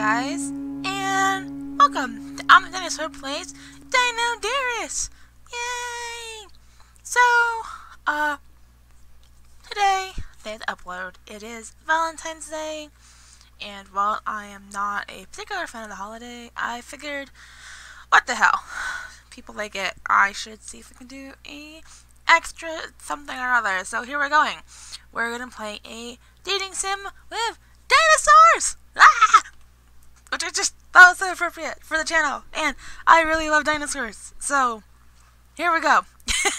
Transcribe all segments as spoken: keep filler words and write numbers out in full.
guys, and welcome to Omni Dinosaur Plays Dino Dearest! Yay! So, uh, today, day of the upload, it is Valentine's Day, and while I am not a particular fan of the holiday, I figured, what the hell, people like it, I should see if we can do a extra something or other. So here we're going. We're gonna play a dating sim with dinosaurs! Ah! Which I just thought was so appropriate for the channel. And I really love dinosaurs. So, here we go.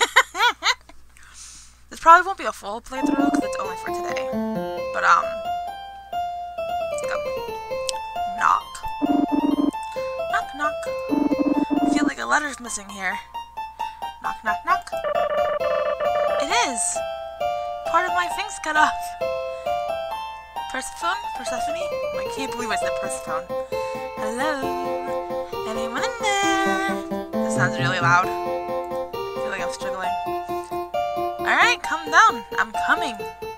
This probably won't be a full playthrough because it's only for today. But, um, let's go. Knock. Knock, knock. I feel like a letter's missing here. Knock, knock, knock. It is! Part of my thing's cut off. Persephone? Persephone? I can't believe I said Persephone. Hello? Anyone in there? This sounds really loud. I feel like I'm struggling. Alright, calm down. I'm coming.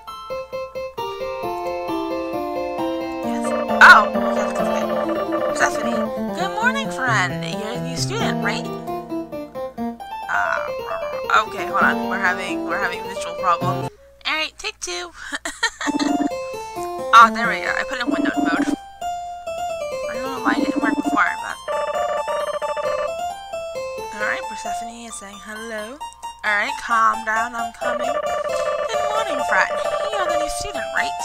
Yes. Oh! That's okay. Persephone. Good morning, friend. You're a new student, right? Uh, okay, hold on. We're having, we're having visual problems. Alright, take two. Oh, there we go. I put it in windowed mode. I don't know why it didn't work before, but... Alright, Persephone is saying hello. Alright, calm down, I'm coming. Good morning, friend. You're the new student, right?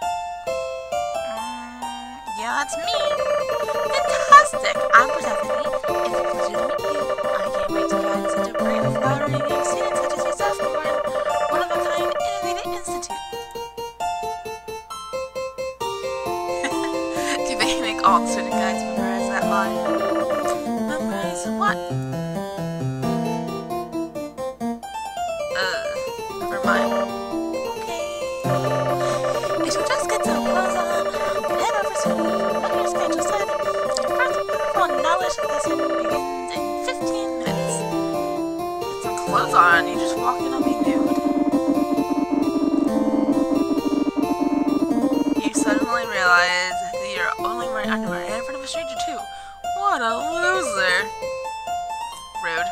Mm, yeah, that's me. Fantastic! I'm Persephone. It's a pleasure to meet you. I can't wait to find such a bright, flowering young student such as yourself aboard one-of-a-kind innovative institute. All the student guides memorize that line. Memorize what? Uh, never mind. Okay. If you just get some clothes on, head over to what your schedule said. Your first wonderful knowledge lesson begins in fifteen minutes. Get some clothes on, you just walk in on me nude. You suddenly realize you're only wearing underwear in front of a stranger too. What a loser. Rude.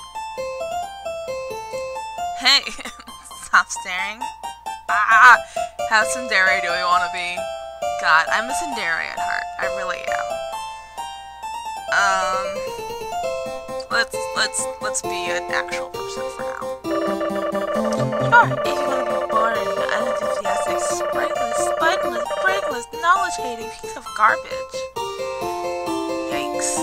Hey, stop staring. Ah, how tsundere do we want to be? God, I'm a tsundere at heart. I really am. Um, let's let's let's be an actual person for now. Sure, if you want to be boring, unenthusiastic, springless, spineless, brainless, knowledge-hating piece of garbage. Yikes.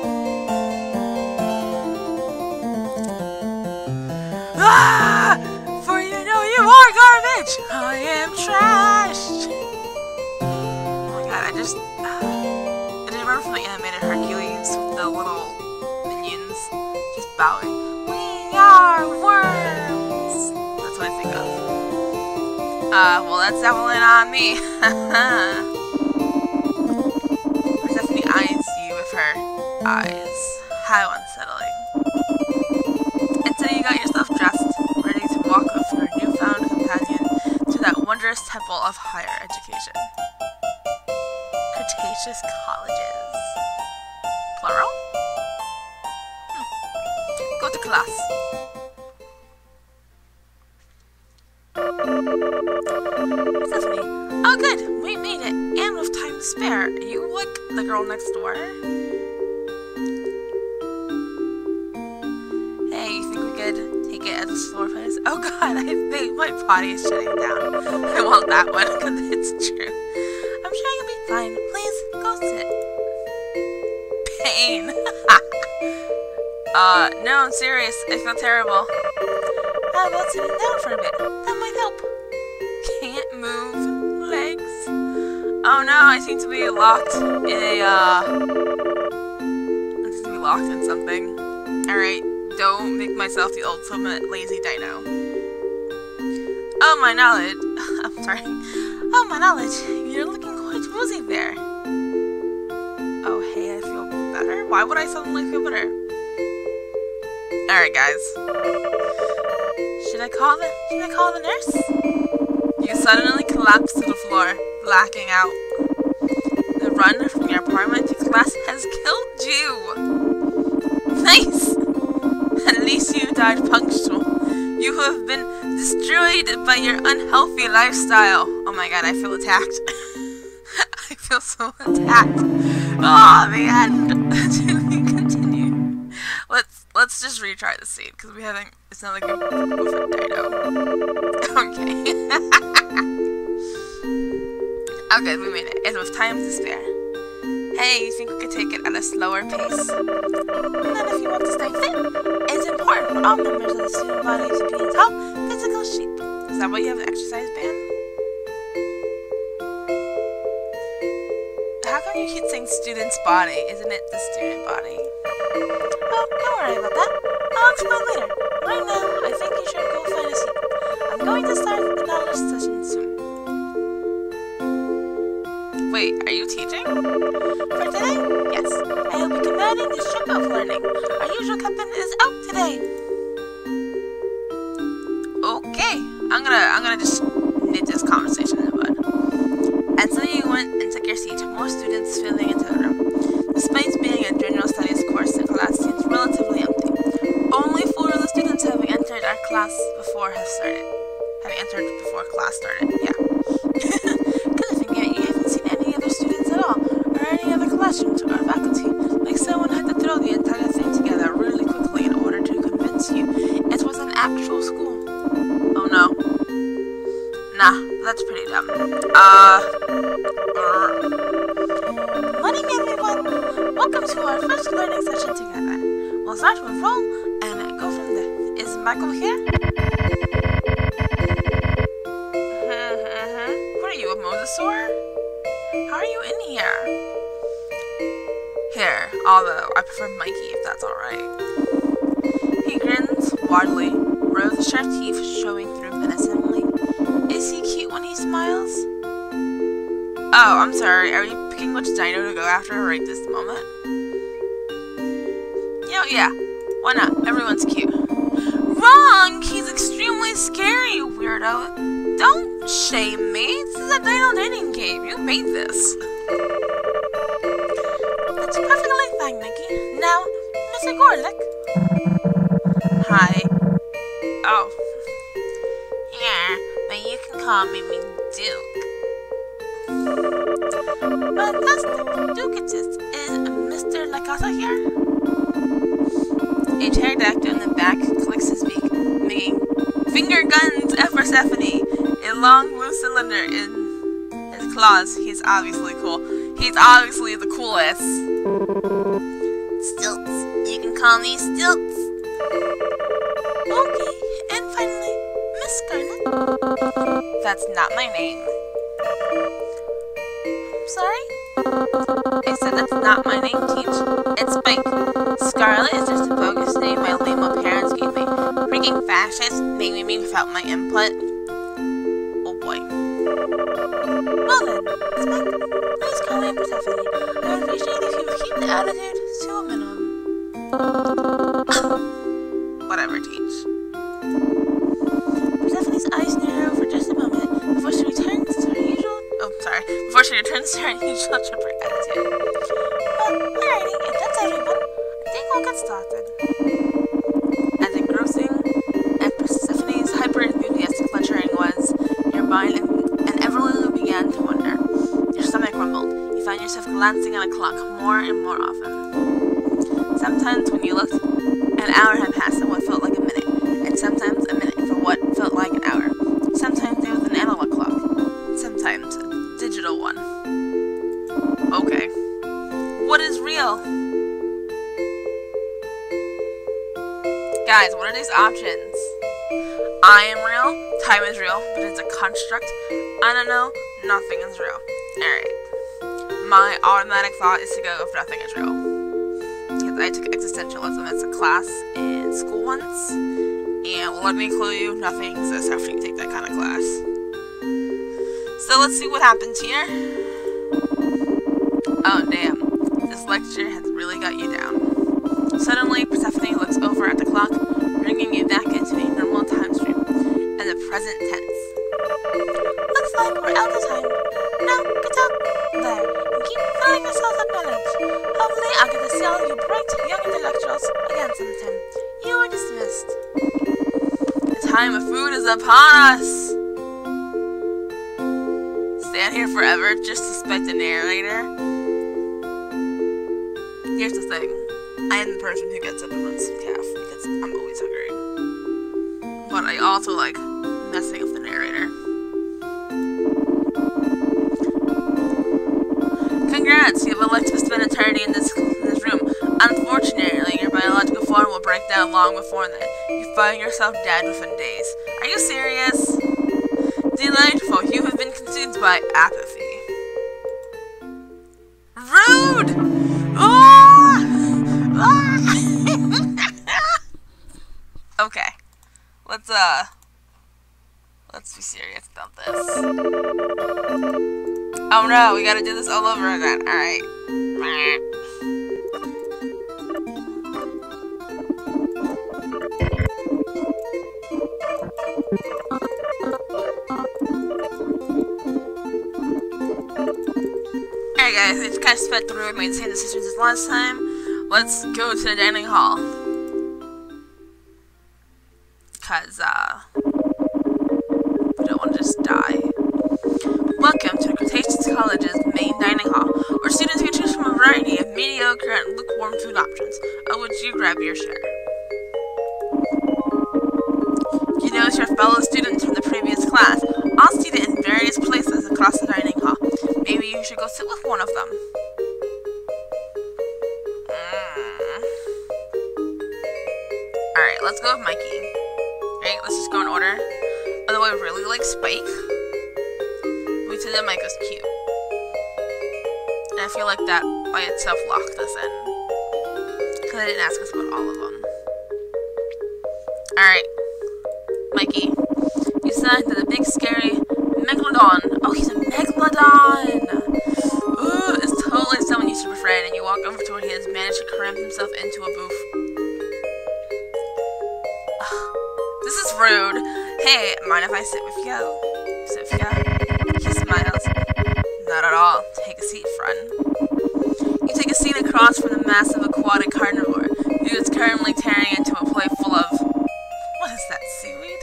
Ah! For you know you are garbage! I am trash! Oh my god, I just... I didn't remember from the animated Hercules with the little minions just bowing. We are worms! That's what I think of. Uh, well, that's definitely not me. Persephone eyes you with her eyes. How unsettling. And so you got yourself dressed, ready to walk with your newfound companion to that wondrous temple of higher education. Cretaceous colleges. Plural? Hmm. Go to class. Persephone. Oh good, we made it, and with time to spare. You like the girl next door? Hey, you think we could take it as a slower pace? Oh god, I think my body is shutting down. I want that one, because it's true. I'm sure you'll be fine. Please, go sit. Pain. uh, no, I'm serious. I feel terrible. How about sitting down for a bit? That might help. Can't move legs. Oh no, I seem to be locked in a, uh... I seem to be locked in something. Alright, don't make myself the ultimate lazy dino. Oh, my knowledge. I'm sorry. Oh, my knowledge. You're looking quite woozy there. Oh, hey, I feel better? Why would I suddenly feel better? Alright, guys. Should I call the, should I call the nurse? You suddenly collapse to the floor, blacking out. The run from your apartment has killed you. Nice. At least you died punctual. You have been destroyed by your unhealthy lifestyle. Oh my god, I feel attacked. I feel so attacked. Oh, the end. To be continued. Let's let's just retry the scene because we haven't. It's not like a with a dino. Okay. Okay, we made it. And with time to spare. Hey, you think we could take it at a slower pace? Not if you want to stay fit. It's important for all members of the student body to be in top physical shape. Is that why you have an exercise band? How come you keep saying student's body? Isn't it the student body? Oh, don't worry about that. I'll explain later. Right now, I think you should go find a seat. I'm going to start the knowledge session soon. Wait, are you teaching? For today, yes. I will be commanding the ship of learning. Our usual captain is out today. Okay, I'm gonna I'm gonna just nip this conversation in the bud. And so you went and took your seat. More students filling into the room. Despite being a general studies course, the class seems relatively empty. Only four of the students having entered our class before have started. Having entered before class started. Yeah. Classrooms or faculty, like someone had to throw the entire thing together really quickly in order to convince you it was an actual school. Oh no. Nah, that's pretty dumb. Uh... Good morning, everyone! Welcome to our first learning session together. We'll start with roll and go from there. Is Michael here? Mm-hmm. What are you, a mosasaur? How are you in here? Here, although I prefer Mikey if that's alright. He grins wildly, rows of sharp teeth showing through menacingly. Is he cute when he smiles? Oh, I'm sorry, are you picking which dino to go after right this moment? You know, yeah, why not? Everyone's cute. Wrong! He's extremely scary, you weirdo. Don't shame me. This is a dino dating game. You made this. That's perfectly fine, Mickey. Now, Mister Gorlick. Hi. Oh. Yeah, but you can call me Duke. Fantastic. Duketus. Is Mister Lakata here? A pterodactyl in the back clicks his beak, making finger guns at Persephone. A long blue cylinder in his claws. He's obviously cool. He's obviously the coolest. Stilts. You can call me Stilts. Okay, and finally, Miss Scarlet. That's not my name. Sorry? I said that's not my name, Teach. It's Spike. Scarlet is just a bogus name my lame parents gave me. Freaking fascists naming me without my input. Oh boy. Well then, Spike, please call me Persephone. I would appreciate if you would keep the attitude to a minimum. Whatever, Teach. Persephone's eyes narrow for just a moment before she returns to her usual. Oh, sorry. Before she returns to her usual chipper attitude. Well, alrighty, if that's everyone, I think we'll get started. As engrossing as Persephone's hyper-enthusiastic lecturing was, your mind inevitably began to wonder. Your stomach rumbled. You found yourself glancing at a clock more and more often. Sometimes when you looked, an hour had passed in what felt like a minute, and sometimes a minute for what felt like an hour. Sometimes it was an analog clock, sometimes a digital one. Okay. What is real? Guys, what are these options? I am real, time is real, but it's a construct. I don't know, nothing is real. Alright. My automatic thought is to go if nothing is real. Because I took existentialism as a class in school once, and let me clue you, nothing exists after you take that kind of class. So let's see what happens here. Oh damn, this lecture has really got you down. Suddenly, Persephone looks over at the clock, bringing you back into a normal time stream, and the present tense. Looks like we're out of time. Now, get out there, and keep filling yourselves with knowledge. Lovely, I'll get to see all of you bright, young intellectuals again sometime. You are dismissed. The time of food is upon us! Stand here forever just to suspect the narrator? Here's the thing. I am the person who gets up and runs some calf because I'm always hungry. But I also like messing with the narrator. Congrats, you have elected to spend eternity in this, in this room. Unfortunately, your biological form will break down long before then. You find yourself dead within days. Are you serious? Delightful, you have been consumed by apathy. Rude! Oh! Okay. Let's, uh... Let's be serious about this. Oh no, we gotta do this all over again. Alright. Alright guys, we just kind of sped through and made the same decisions as last time. Let's go to the dining hall. Cause, uh... we don't want to just die. Welcome to the Cretaceous College's main dining hall, where students can choose from a variety of mediocre and lukewarm food options, of which you grab your share. You notice your fellow students from the previous class, all seated in various places across the dining hall. Maybe you should go sit with one of them. Mm. Alright, let's go with Mikey. Alright, let's just go in order. Although I really like Spike, we said that Mike was cute. And I feel like that by itself locked us in. Because I didn't ask us about all of them. Alright. Mikey. You signed to the big scary Megalodon. Oh, he's a Megalodon! Ooh, it's totally someone you should befriend, and you walk over to where he has managed to cram himself into a booth. This is rude. Hey, mind if I sit with you? Sit with you? He smiles. Not at all. Take a seat, friend. You take a seat across from the massive aquatic carnivore, who is currently tearing into a plate full of... What is that, seaweed?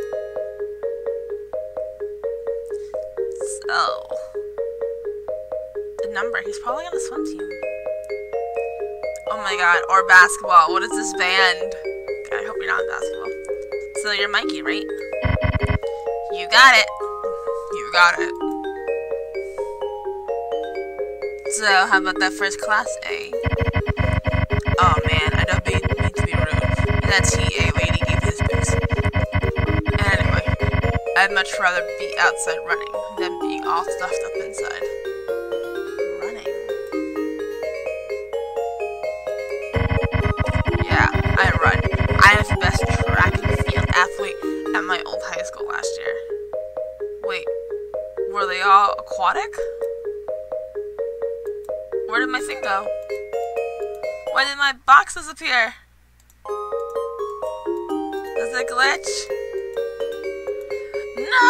So... The number. He's probably on the swim team. Oh my god. Or basketball. What is this band? God, I hope you're not in basketball. So you're Mikey, right? You got it. You got it. So, how about that first class A? Oh man, I don't mean, mean to be rude, but that T A lady gave his boost. Anyway, I'd much rather be outside running than being all stuffed up inside. Running? Yeah, I run. I was the best track and field athlete at my old high school last year. Wait, were they all aquatic? Where did my thing go? Why did my box disappear? Is it a glitch? No!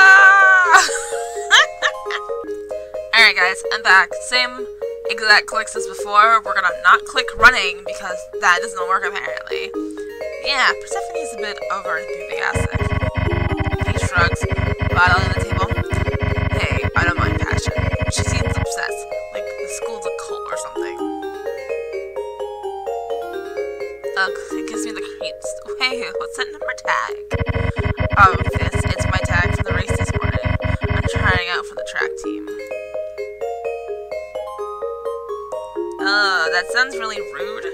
Alright guys, I'm back. Same exact clicks as before. We're gonna not click running because that doesn't work apparently. Yeah, Persephone is a bit over enthusiastic. He shrugs, bottle on the table. Hey, I don't mind passion. She seems obsessed, like the school's a cult or something. Ugh, it gives me the creeps. Hey, what's that number tag? Oh, this, it's my tag for the race this morning. I'm trying out for the track team. Ugh, that sounds really rude.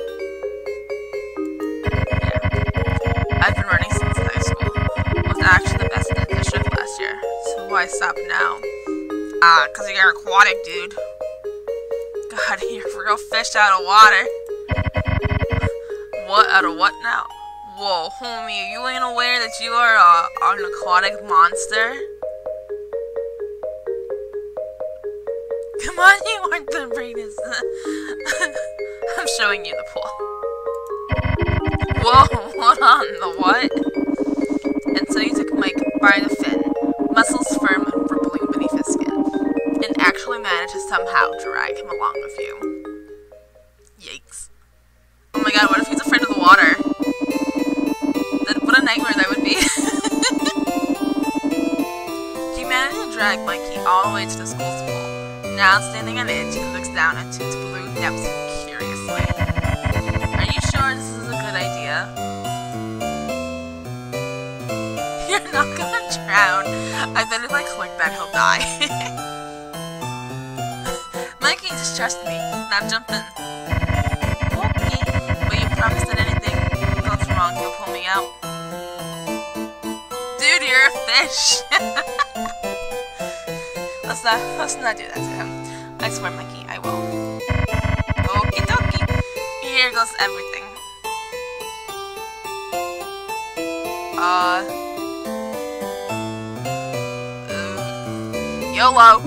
I've been running since high school. I was actually the best in the district last year. So why stop now? Ah, cause you're aquatic, dude. God, you're a real fish out of water. What? Out of what now? Whoa, homie, you ain't aware that you are uh, an aquatic monster? Come on, you aren't the greatest. I'm showing you the pool. Whoa, hold on, the what? And so you took Mike by the fin, muscles firm and rippling beneath his skin, and actually managed to somehow drag him along with you. Oh my god, what if he's afraid of the water? Then what a nightmare that would be. He managed to drag Mikey all the way to the school's pool. Now standing on it, he looks down into its blue depths curiously. Are you sure this is a good idea? You're not gonna drown. I bet if I click that, he'll die. Mikey, just trust me. Now jump in. Okay. But you promise that anything goes wrong, you'll pull me out? Dude, you're a fish. let's not let's not do that to him. I swear, Mikey, I will. Okie dokie. Here goes everything. Uh. uh YOLO.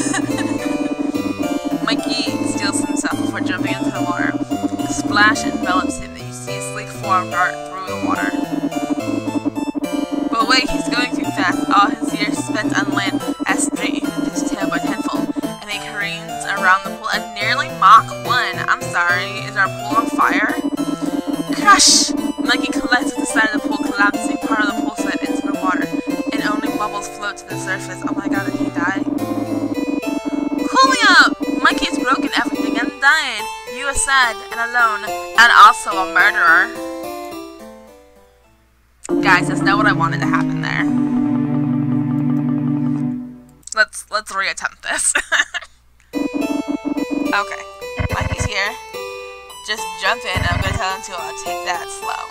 Mikey steals himself before jumping into the water. A splash envelops him, and you see a sleek form dart through the water. But wait, he's going too fast. All his years spent on land has straightened his tail by tenfold, and he careens around the pool at nearly Mach one. I'm sorry, is our pool on fire? Crush! Mikey collides with the side of the pool, collapsing part of the pool side into the water, and only bubbles float to the surface. Oh my god, did he die? Cool me up! Mikey's broken everything and died. You are sad and alone, and also a murderer. Guys, that's not what I wanted to happen there. Let's let's reattempt this. Okay, Mikey's here. Just jump in. I'm gonna tell him to uh, take that slow.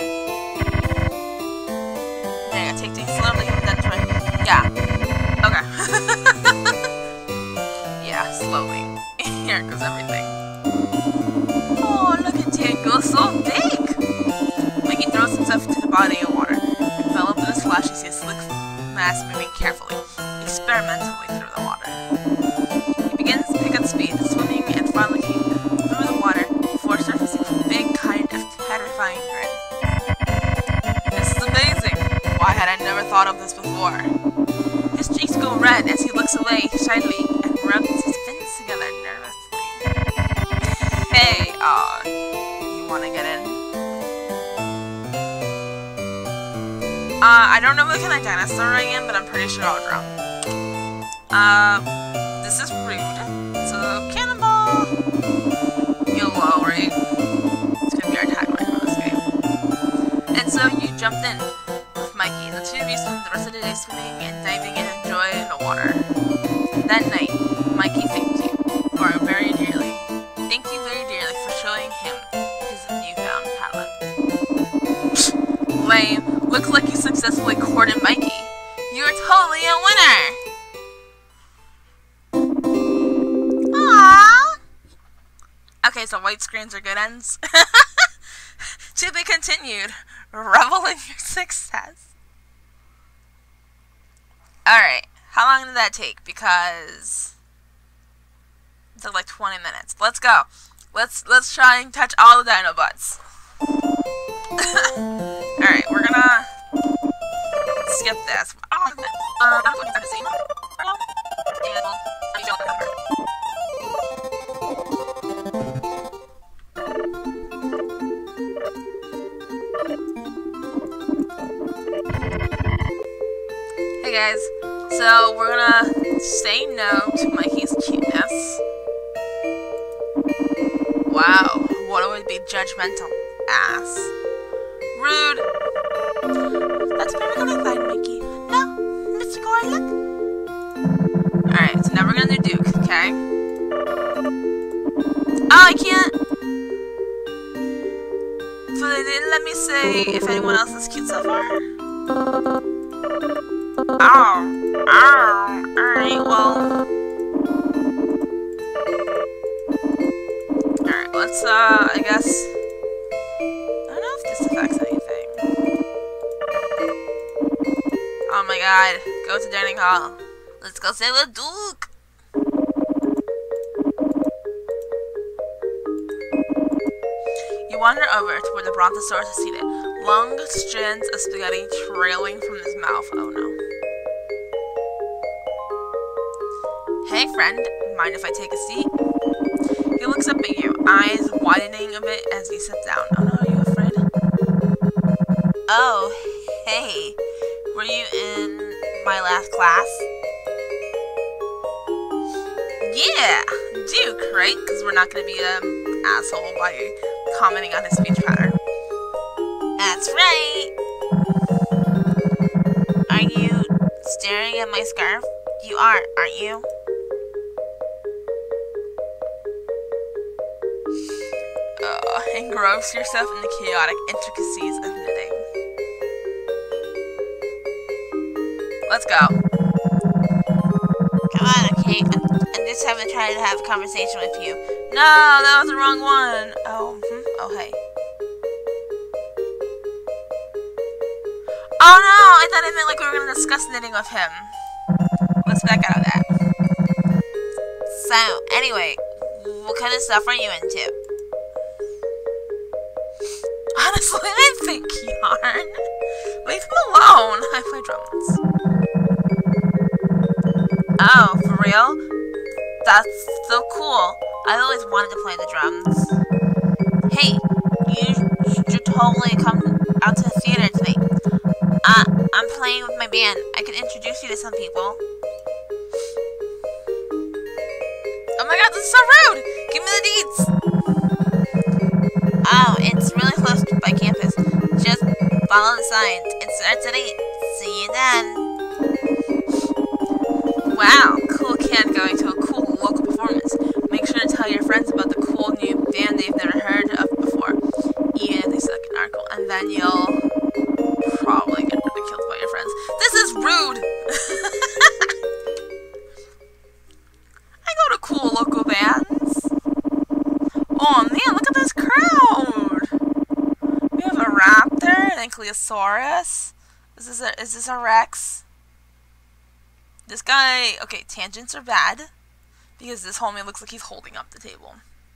There you go. Take things slowly. Then try. Yeah. Okay. Yeah, slowly. Here goes everything. Oh, look at it go so big. Mikey throws himself into the body of water. Enveloped in a splash, you see a slick mass moving carefully, experimentally through the water. He begins to pick up speed, swimming and frolicking through the water before surfacing with a big kind of terrifying grin. This is amazing! Why had I never thought of this before? His cheeks go red as he looks away shyly and rubs his fins together nervously. Hey, aw, uh, you wanna get in? Uh, I don't know what kind of dinosaur I am, but I'm pretty sure I'll drown. Uh, this is rude. So, cannonball! YOLO, right? It's gonna be our tagline for this game. And so, you jumped in with Mikey, and the two of you spent the rest of the day swimming and diving and enjoying the water. That night, Mikey thanked you for very dearly. Thank you very dearly for showing him his newfound talent. Lame. Looks like you successfully courted Mikey. You're totally a winner! Aww! Okay, so white screens are good ends. To be continued. Revel in your success. Alright, how long did that take? Because it took like twenty minutes. Let's go. Let's let's try and touch all the dino butts. Alright, we're gonna skip this. Um, I'm going to see. Hey guys, so we're gonna say no to Mikey's cuteness. Wow, what would be judgmental? Ass. Rude. That's perfectly fine, Mikey. No, Mister Garlic. Alright, so now we're gonna do Duke, okay? Oh, I can't. So they didn't let me say if anyone else is cute so far? Oh. Oh. Alright, well. Alright, let's, uh, I guess. I don't know if this affects anything. Oh my god, go to dining hall. Let's go say the Duke. You wander over to where the brontosaurus is seated, long strands of spaghetti trailing from his mouth. Oh no. Hey friend, mind if I take a seat? He looks up at you, eyes widening a bit as he sits down. Oh no, are you afraid? Oh, hey. Were you in my last class? Yeah, Duke, right? Because we're not going to be an asshole by commenting on his speech pattern. That's right. Are you staring at my scarf? You are, aren't you? Uh, engross yourself in the chaotic intricacies of knitting. Let's go. Come on, okay? I'm, I'm just having to try to have a conversation with you. No, that was the wrong one. Oh, hmm. Oh, hey. Oh no, I thought it meant like we were going to discuss knitting with him. Let's back out of that. So, anyway, what kind of stuff are you into? Honestly, I think yarn. Leave him alone. I play drums. Oh, for real? That's so cool. I've always wanted to play the drums. Hey, you should totally come out to the theater tonight. Uh, I'm playing with my band. I can introduce you to some people. Oh my god, this is so rude! Give me the deeds! Oh, it's really close by campus. Just follow the signs. It starts at eight. See you then. Wow, cool kid going to a cool local performance. Make sure to tell your friends about the cool new band they've never heard of before, even if they suck an article, and then you'll probably get ridiculed by your friends. This is rude! I go to cool local bands. Oh man, look at this crowd! We have a raptor, an ankylosaurus. Is this a, is this a Rex? This guy, okay, tangents are bad, because this homie looks like he's holding up the table.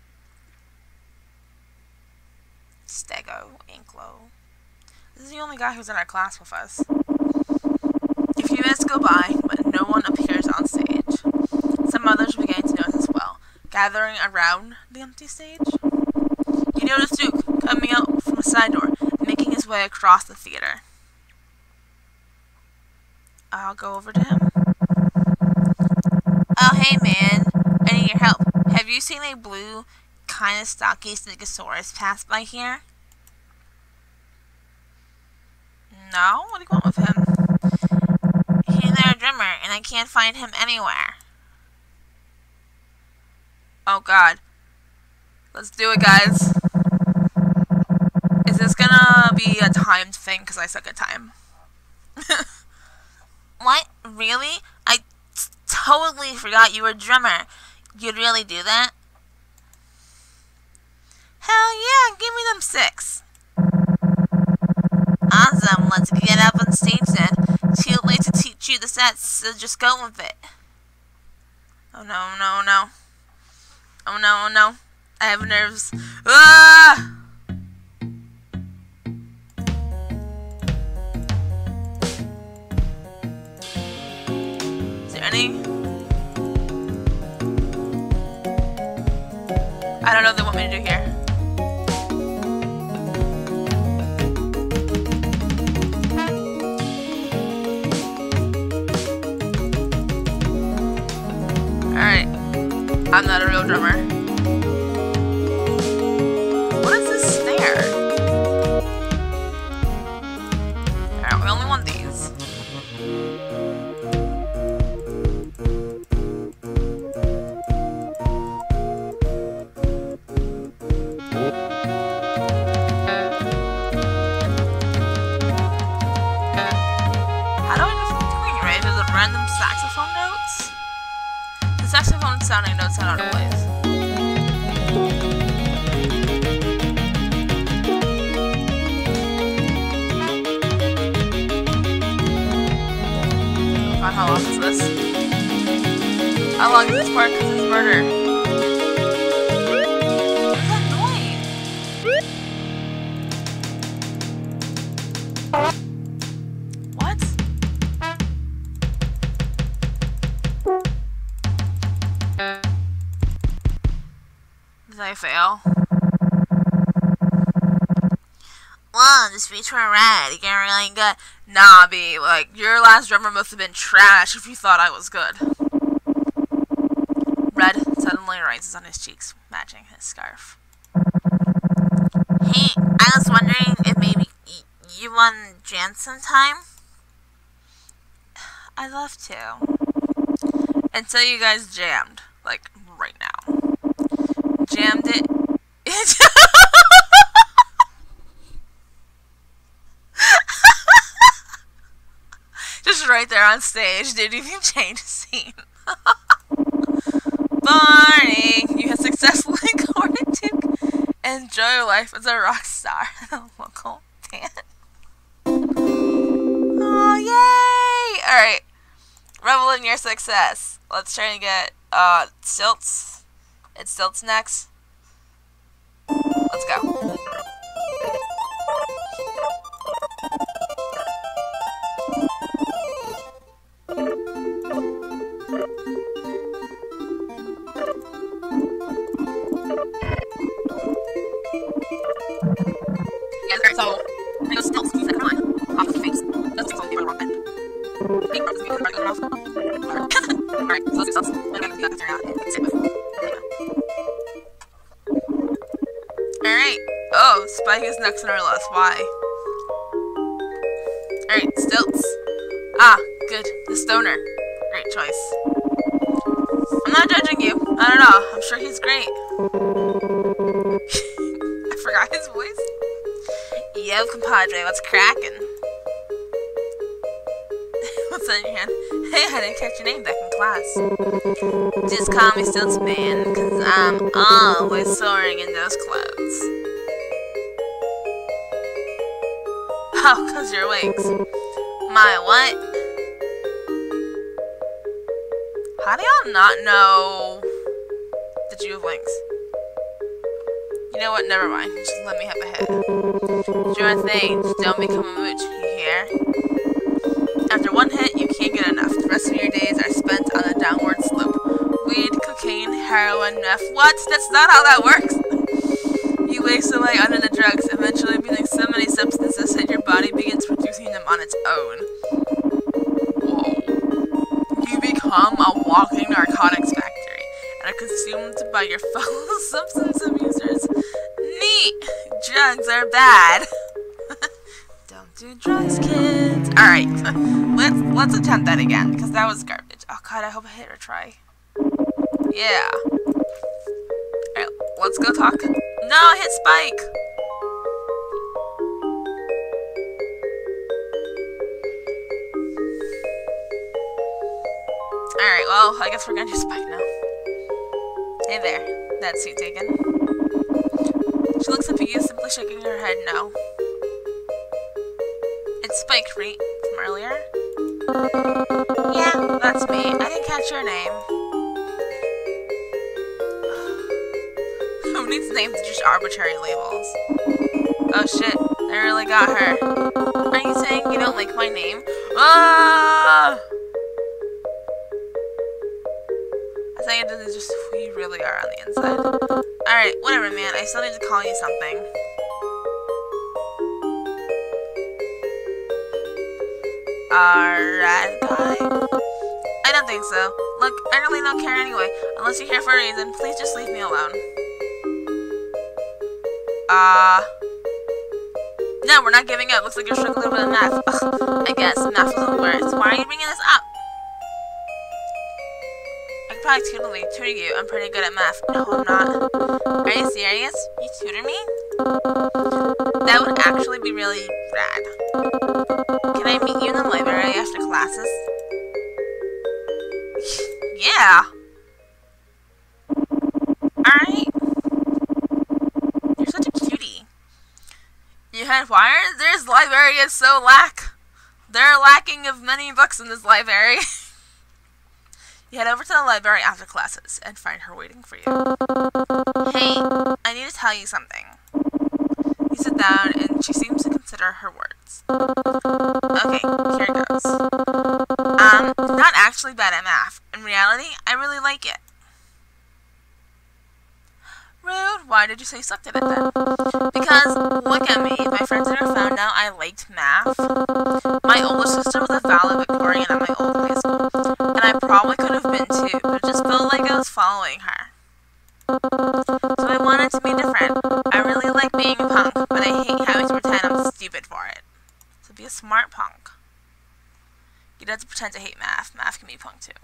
Stego, Anklo. This is the only guy who's in our class with us. A few minutes go by, but no one appears on stage. Some others begin to notice as well, gathering around the empty stage. You notice Duke coming out from a side door, making his way across the theater. I'll go over to him. Oh, hey man, I need your help. Have you seen a blue, kind of stocky Stegosaurus pass by here? No? What do you want with him? He's our drummer, and I can't find him anywhere. Oh god. Let's do it, guys. Is this gonna be a timed thing? Because I suck at time. What? Really? I totally forgot you were a drummer. You'd really do that? Hell yeah, give me them six. Awesome, let's get up on stage then. Too late to teach you the sets, so just go with it. Oh no, no, no. Oh no, oh no. I have nerves. Ah! Is there any? I don't know what they want me to do here. Alright. I'm not a real drummer. What is this snare? Alright, we only want these. How do I know if I'm doing it right? Is it random saxophone notes? The saxophone sounding notes sound out of place. God, how long is this? How long is this part? Because it's murder. What is that noise? What? Did I fail? Whoa, the speech were red. You get really good. Nah, B. Like, your last drummer must have been trash if you thought I was good. Red suddenly rises on his cheeks, matching his scarf. Hey, I was wondering if maybe y you want to jam sometime? I'd love to. Until you guys jammed. Like, right now. Jammed it. Just right there on stage. Didn't even change the scene. Barney, you have successfully courted to enjoy your life as a rock star in a local band. Oh, yay! Alright. Revel in your success. Let's try and get, uh, Stilts. It's Stilts next. Let's go. So, I know Stilts, he's like, come on, off his face. That's just something wrong. Big problems, because right off. Alright, so let's do Stilts. I'm gonna do that to turn out and sit with. Alright. Oh, Spike is next on our list. Why? Alright, Stilts. Ah, good. The stoner. Great choice. I'm not judging you. I don't know. I'm sure he's great. I forgot his voice. Yo, compadre, what's crackin'? What's on your hand? Hey, I didn't catch your name back in class. Just call me Stilts Man, cause I'm always soaring in those clouds. Oh, cause your wings. My what? How do y'all not know that you have wings? You know what? Never mind. Just let me have a head. Sure thing. Just don't become a mooch, you hear? After one hit, you can't get enough. The rest of your days are spent on a downward slope. Weed, cocaine, heroin, meth. What? That's not how that works! You waste away under the drugs, eventually abusing so many substances that your body begins producing them on its own. Whoa. You become a walking narcotics factory and are consumed by your fellow substance abusers. Neat! Drugs are bad. Don't do drugs, kids. Alright, let's let's attempt that again, because that was garbage. Oh god, I hope I hit retry. Yeah. Alright, let's go talk. No, I hit Spike! Alright, well, I guess we're gonna do Spike now. Hey there. That seat taken. She looks up at you, simply shaking her head no. It's Spike, right? From earlier? Yeah, that's me. I didn't catch your name. Who needs names to just arbitrary labels? Oh shit, they really got her. Are you saying you don't like my name? Ah! I think it is just who you really are on the inside. Alright, whatever, man. I still need to call you something. Alright, guy. I don't think so. Look, I really don't care anyway. Unless you're here for a reason, please just leave me alone. Uh... No, we're not giving up. Looks like you're struggling with math. Ugh, I guess math is the worst. Why are you bringing this up? I could probably tutor me, tutor you. I'm pretty good at math. No, I'm not. Are you serious? You tutor me? That would actually be really rad. Can I meet you in the library after classes? Yeah. Alright. You're such a cutie. You had wires? This library is so lack. They're lacking of many books in this library. You head over to the library after classes and find her waiting for you. Hey, I need to tell you something. You sit down and she seems to consider her words. Okay, here goes. Um, I'm not actually bad at math. In reality, I really like it. Rude? why did you say you sucked at it then? Because, look at me. If my friends ever found out I liked math, my older sister was a valedictorian at my old high school, and I probably could have been too, but it just felt like I was following her. So I wanted to be different. I really like being a punk, but I hate having to pretend I'm stupid for it. So be a smart punk. You don't have to pretend to hate math. Math can be punk too.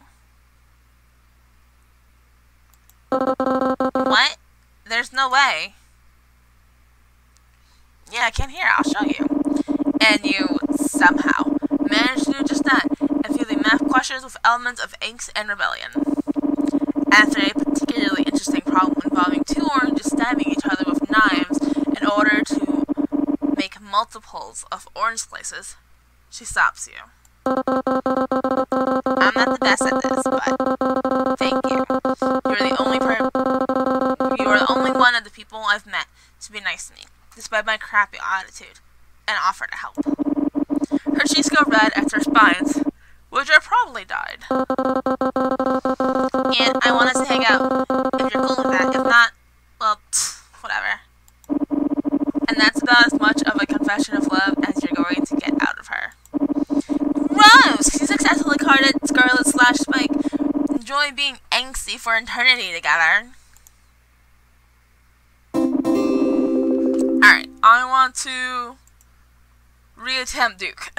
What? There's no way. Yeah, I can't hear. I'll show you. And you somehow managed to do just that, infusing math questions with elements of angst and rebellion. After a particularly interesting problem involving two oranges stabbing each other with knives in order to make multiples of orange slices, she stops you. I'm not the best at this, but thank you. You're the only per you are the only one of the people I've met to be nice to me, despite my crappy attitude, and offer to help. Her cheeks go red as her spines, which are probably died. And I want us to hang out, if you're cool with that. If not, well, pfft, whatever. And that's about as much of a confession of love as you're going to get out of her. Gross! She successfully carded Scarlet slash Spike. Enjoy being angsty for eternity together. Alright, I want to reattempt Duke.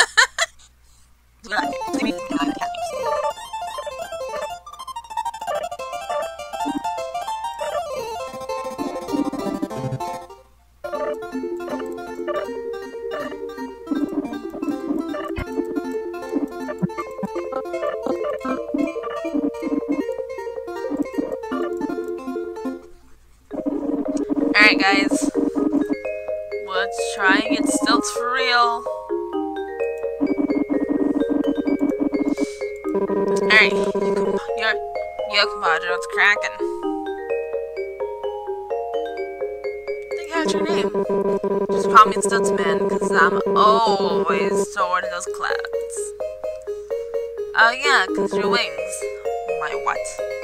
Alright guys, let's try and get stilts for real. Alright, your yo compadre, what's cracking? I think I got your name. Just call me Stilts Man, cause I'm always stored in those clouds. Oh yeah, cause your wings. My what?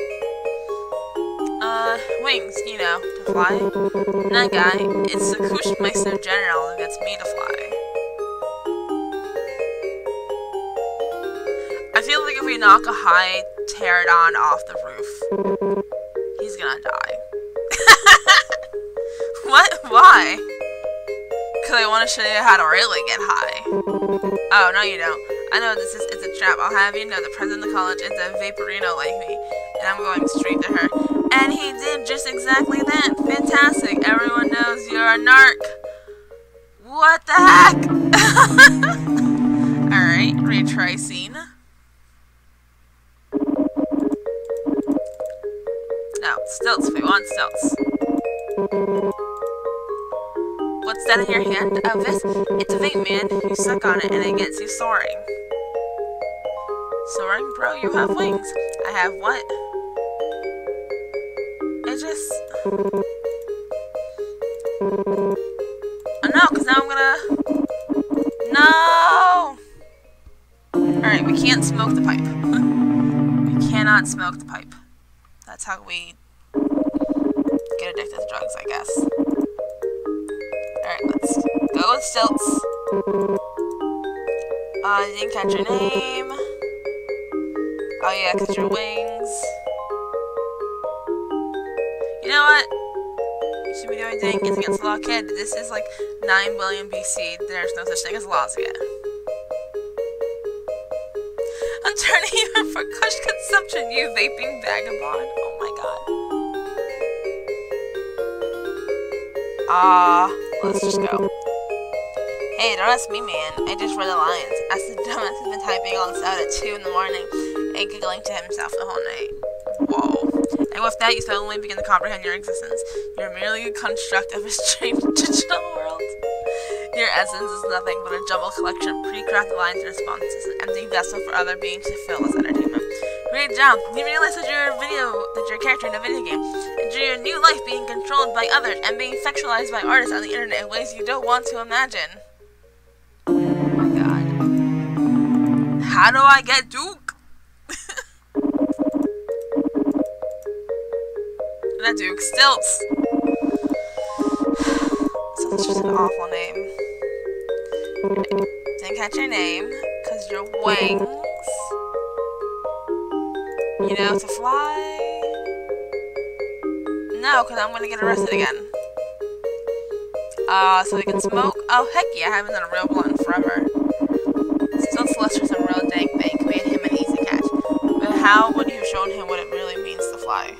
Uh, wings, you know, to fly. Nah, guy, it's the Kushmeister General that gets me to fly. I feel like if we knock a high pterodon off the roof, he's gonna die. What? Why? Because I want to show you how to really get high. Oh, no you don't. I know this is it's a trap. I'll have you know the president of the college is a vaporino like me, and I'm going straight to her. And he did just exactly that. Fantastic. Everyone knows you're a narc. What the heck? Alright, retry scene. No, stilts. We want stilts. What's that in your hand? Oh, this? It's a vape, man. You suck on it and it gets you soaring. Soaring? Bro, you have wings. I have what? It just... Oh no, because now I'm gonna... No! Alright, we can't smoke the pipe. We cannot smoke the pipe. That's how we get addicted to drugs, I guess. Alright, let's go with stilts. Uh, I didn't catch your name. Oh yeah, because your wings. You know what? You should be doing things against the law, kid. This is like nine billion B C. There's no such thing as laws yet. I'm turning you for kush consumption, you vaping vagabond. Oh my god. Ah, uh, let's just go. Hey, don't ask me, man. I just read the lines. As the dumbass has been typing all this out at two in the morning and giggling to himself the whole night. Whoa. And with that, you suddenly begin to comprehend your existence. You're merely a construct of a strange digital world. Your essence is nothing but a jumbled collection of pre-crafted lines and responses, an empty vessel for other beings to fill as entertainment. Great job! You realize that you're a video, that you're a character in a video game. Enjoy your new life being controlled by others and being sexualized by artists on the internet in ways you don't want to imagine. Oh my god. How do I get Duke? Not Duke, stilts. Such just an awful name. Didn't catch your name, cause your wings, you know, to fly. No, cause I'm gonna get arrested again. Uh, so we can smoke. Oh heck yeah, I haven't done a real blunt in forever. Still Celestial's a real dank bank. Made him an easy catch. But how would you have shown him what it really means to fly?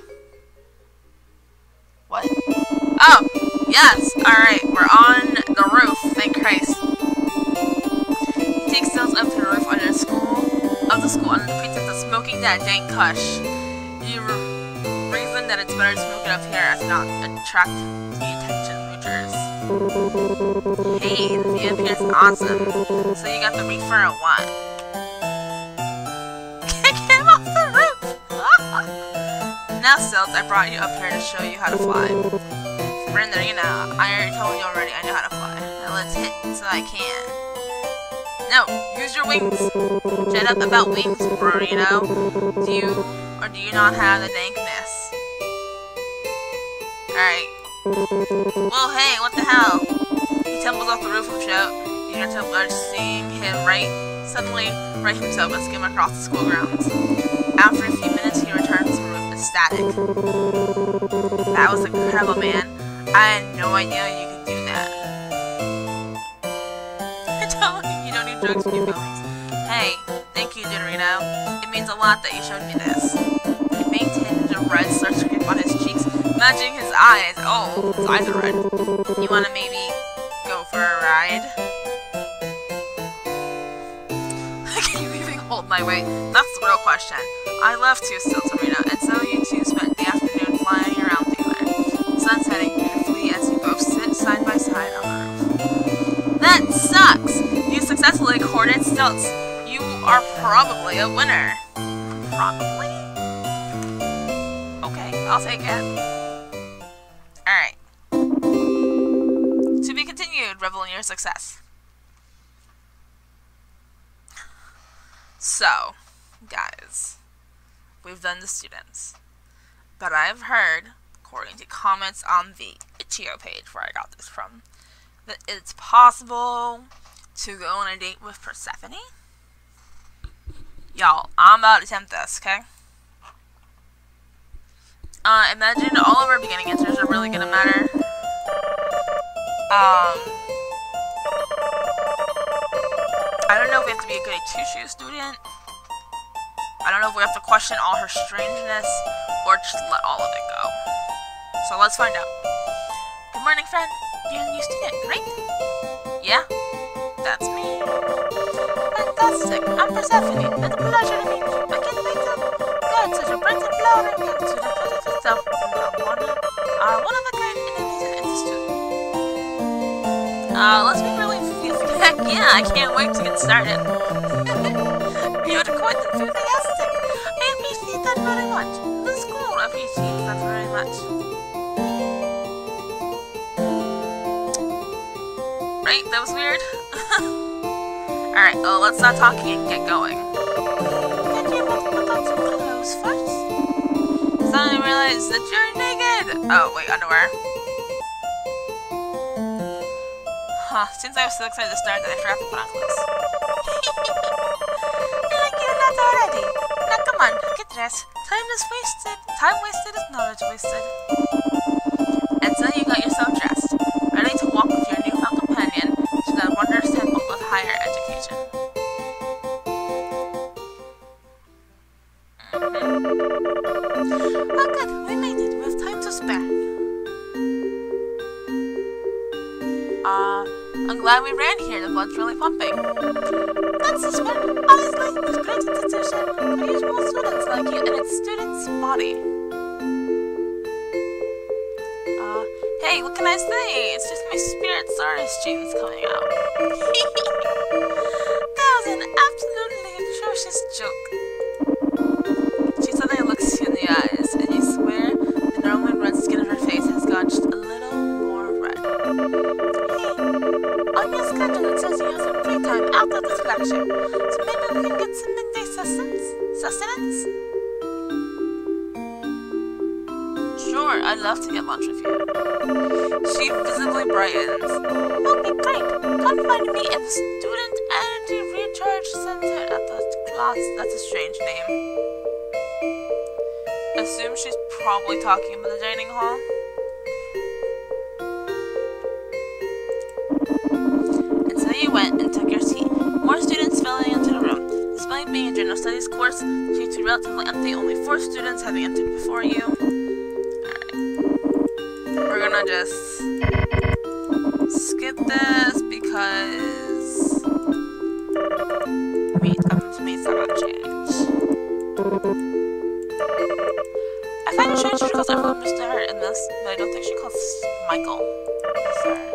What? Oh! Yes! Alright, we're on the roof, thank Christ. He takes Stills up to the roof under the school, of the school under the pretense of smoking that dank kush. You reason that it's better to smoke it up here as not attract the attention moochers. Hey, the view up here is awesome. So you got the reefer or what? Kick him off the roof! Now, Stills, I brought you up here to show you how to fly. Brenda, you know, I already told you already I know how to fly. Now let's hit so I can. No, use your wings. Shut up about wings, bro, you know? Do you, or do you not have the dankness? Alright. Well, hey, what the hell? He tumbles off the roof of shout. You hear to blood seeing him right, suddenly right himself and skim across the school grounds. After a few minutes, he returns to the roof ecstatic. That was incredible, man. I had no idea you could do that. I told you, you don't need drugs for your feelings. Hey, thank you, Dorito. It means a lot that you showed me this. A faint tinge of red starts to creep on his cheeks, matching his eyes. Oh, his eyes are red. You wanna maybe go for a ride? Can you even hold my weight? That's the real question. I love to still, Dorito, and so you two spent the afternoon flying around together. The sun's setting beautifully as you both sit side by side on the roof. That sucks! You successfully courted stilts. You are probably a winner. Probably? Okay, I'll take it. Alright. To be continued, revel in your success. So, guys, we've done the students. But I've heard, according to comments on the itch dot i o page where I got this from, that it's possible to go on a date with Persephone. Y'all, I'm about to attempt this, okay? Uh, imagine all of our beginning answers are really gonna matter. Um, I don't know if we have to be a goody two-shoe student. I don't know if we have to question all her strangeness or just let all of it go. So let's find out. Good morning, friend. You're a new student, right? Yeah, that's me. Fantastic. I'm Persephone. It's a pleasure to meet you. I can't wait to go to the bright and flowering and to the project itself. I'm one of, uh, one of the kind enemies in the student. Uh, let's be really heck yeah, I can't wait to get started. You're quite enthusiastic. I appreciate that very much. The school appreciates that very much. Right? That was weird? Alright, well, let's stop talking and get going. Did you want to put on some clothes first? Suddenly realize that you're naked! Oh, wait, underwear. Huh, since I was so excited to start that I forgot to put on clothes. Like you're not already. Now come on, get dressed. Time is wasted. Time wasted is knowledge wasted. And so you got yourself dressed, ready to walk with your newfound companion to the wondrous temple of higher education. Mm-hmm. Oh good, we made it. We have time to spare. Uh, I'm glad we ran here. The blood's really pumping. That's the spirit. Honestly, it's a great institution for usual students like you and its students' body. Uh, hey, what can I say? It's just my spirit stardust genes coming out. That was an absolutely atrocious joke. She suddenly looks you in the eyes, and you swear the normally red skin of her face has gone just a little more red. On your schedule, it says you have some free time after this lecture, so maybe we can get some midday sustenance? Sustenance? Sure, Sure, I'd love to get lunch with you. She visibly brightens. Okay, great. Come find me at the Student Energy Recharge Center at the class. That's a strange name. Assume she's probably talking about the dining hall. And so you went and took your seat. More students filling into the room. Despite being a general studies course, seats were relatively empty, only four students having entered before you. Alright. We're gonna just skip this because we, um, to me it's not gonna change. I find it strange she calls everyone Mister in this, but I don't think she calls Michael Mister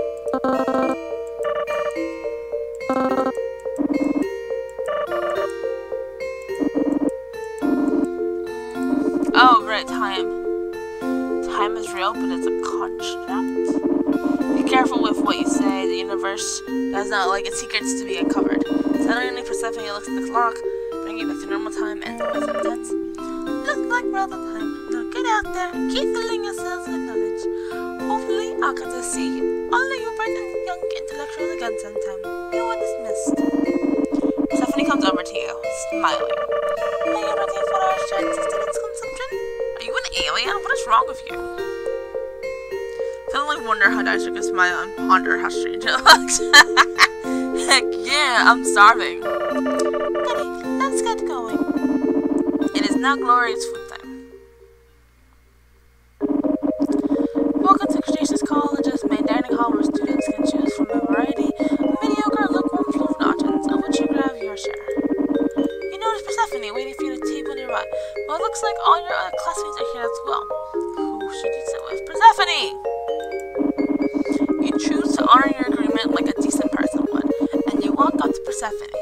Oh, right, time. Time is real, but it's a construct. Be careful with what you say. The universe does not like its secrets to be uncovered. Suddenly, Persephone looks at the clock, bringing it back to normal time, and the voice intense. Looks like we're out of time. Now get out there and keep filling yourselves with knowledge. Hopefully, I'll get to see all of you bright and young intellectuals again sometime. You are dismissed. Persephone comes over to you, smiling. Are you ready for our shared sustenance consumption? Are you an alien? What is wrong with you? Suddenly wonder how Dicer can smile and ponder how strange it looks. Heck yeah, I'm starving. Goody, let's get going. It is now glorious food time. Welcome to Cretaceous College's main dining hall, where students can choose from a variety of mediocre, lukewarm floor options, of which you grab your share. You notice Persephone waiting for you at a table nearby. Well, it looks like all your other classmates are here as well. Who should you sit with? Persephone! You choose to honor your agreement like a decent person would, and you walk up to Persephone.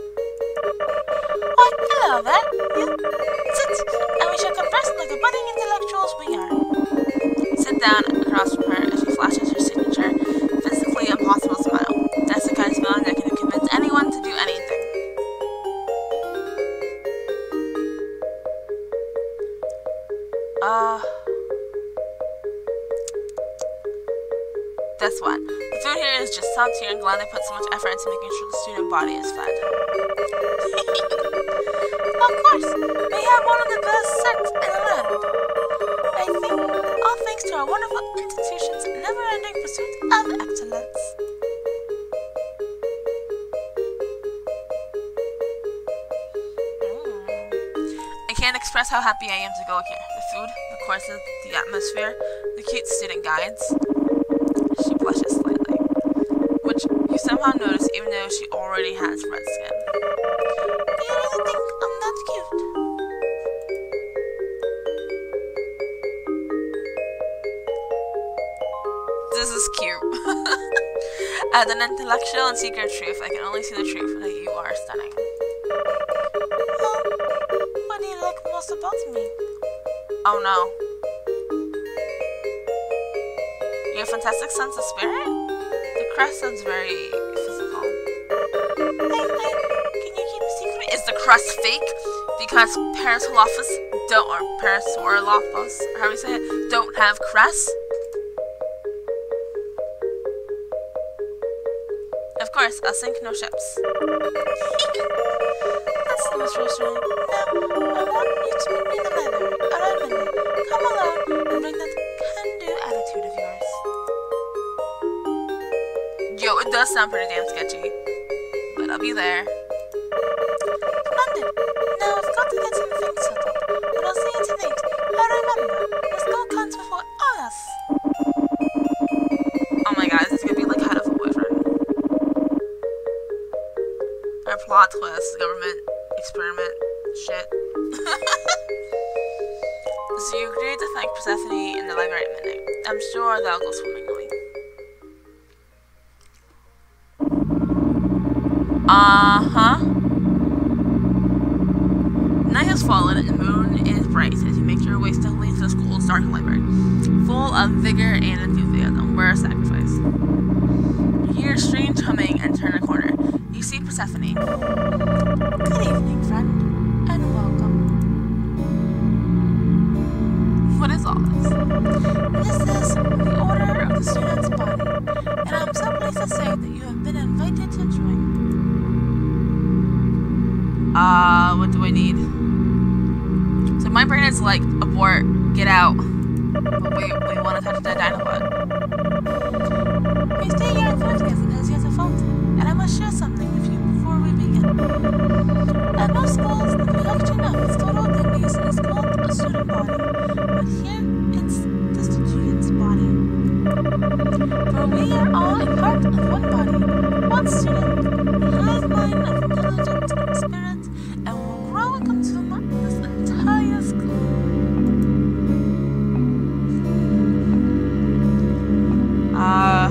Why, hello there. You sit, and we shall converse like the budding intellectuals we are. Sit down across from her as she flashes her signature, physically impossible smile. That's the kind of smile that can convince anyone to do anything. Uh... That's what. The food here is just top tier, and glad they put so much effort into making sure the student body is fed. Of course, we have one of the best sets in the land. I think all thanks to our wonderful institution's never-ending pursuit of excellence. I can't express how happy I am to go here. The food, the courses, the atmosphere, the cute student guides. She blushes slightly, which you somehow notice even though she already has red skin. Do you really think I'm that cute? This is cute. As an intellectual and seeker of truth, I can only see the truth that you are stunning. Well, what do you like most about me? Oh no. You have a fantastic sense of spirit? The crest sounds very physical. Hey, hey, can you keep a secret? Is the crest fake? Because Parasolopus don't, or Parasaurolophus, or how do you say it, don't have crests? Of course, I'll sink no ships. That's the most reassuring. Now, I want you to meet me in the library around midnight. Come alone and bring that can-do attitude of yours. Yo, it does sound pretty damn sketchy. But I'll be there. Splendid. Now I've got to get some things settled, but I'll see you tonight. And remember, the skull counts before all us. Oh my god, this is gonna be like how to have a boyfriend. Our plot twist, government experiment shit. So you agreed to thank Persephone in the library at midnight. I'm sure that'll go swimmingly. Uh-huh. Night has fallen and the moon is bright as you make your way stealthily into the school's dark library, full of vigor and enthusiasm. Where a sacrifice. You hear strange humming and turn a corner. You see Persephone. Good evening, friend, and welcome. What is all this? This is the order of the student's body, and I'm so pleased to say that you have been invited to join. Uh, what do I need? So my brain is like, abort, get out. But we, we want to touch the Dinobot. We stay here enthusiasm as yet a fault, and I must share something with you before we begin. At most schools, the collection of its total attendees is called a student body, but here it's the student's body. For we are all a part of one body, one student, a hive mind of intelligence and spirit, and will grow and consume this entire school. Uh,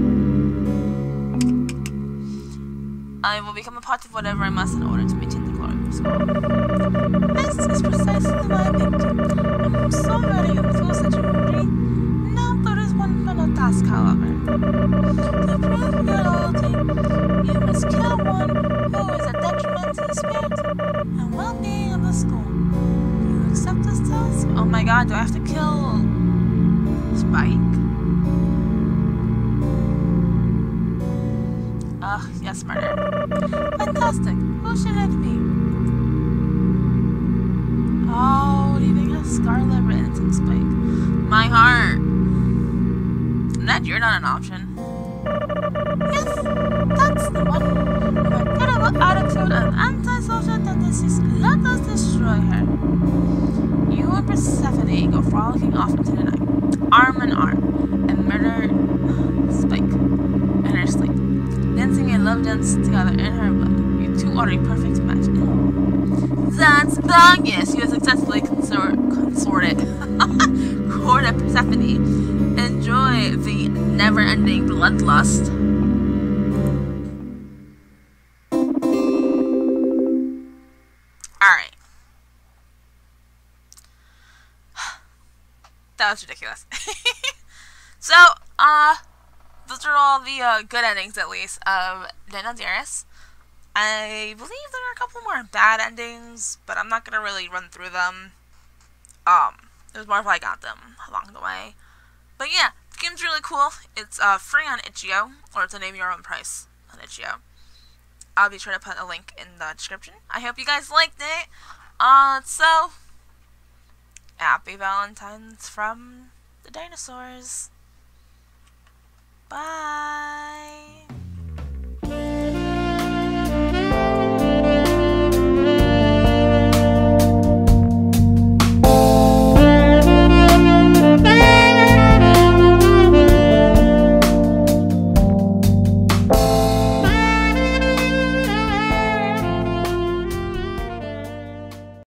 I will become a part of whatever I must in order to maintain the glory of the school. This is precisely why I picked you. I'm so very enthused that you agree. Now there is one final task, however. To prove your loyalty, you must kill one who is a detriment to the spirit and well-being of the school. Do you accept this task? Oh my god, do I have to kill Spike? Ugh, yes, murder. Fantastic. Who should it be? Oh, do you think has Scarlet written some Spike? My heart. Ned, you're not an option. Yes, that's the one. Her incredible attitude and antisocial tendencies let us destroy her. You and Persephone go frolicking off into the night, arm in arm, and murder Spike in her sleep, dancing a love dance together in her blood. You two are a perfect match. Ew. That's the yes, you have successfully consor consorted. Courted Persephone. Enjoy the never-ending bloodlust. Alright. That was ridiculous. So, uh, those are all the uh, good endings, at least, of Dino Dearest. I believe there are a couple more bad endings, but I'm not going to really run through them. Um, it was more if I got them along the way. But yeah, the game's really cool. It's uh, free on itch dot i o, or it's a name your own price on itch dot i o. I'll be sure to put a link in the description. I hope you guys liked it. Uh, so, happy Valentine's from the dinosaurs. Bye.